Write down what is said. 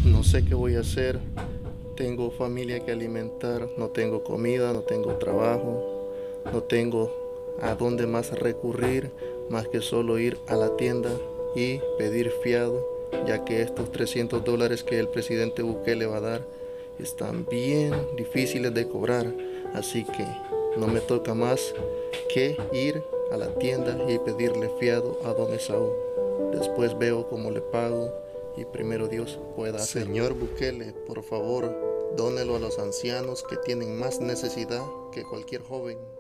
No sé qué voy a hacer. Tengo familia que alimentar, no tengo comida, no tengo trabajo, no tengo a dónde más recurrir más que solo ir a la tienda y pedir fiado, ya que estos $300 que el presidente Bukele va a dar están bien difíciles de cobrar. Así que no me toca más que ir a la tienda y pedirle fiado a don Esaú. Después veo cómo le pago y primero Dios pueda hacerlo. Señor Bukele, por favor, dónelo a los ancianos que tienen más necesidad que cualquier joven.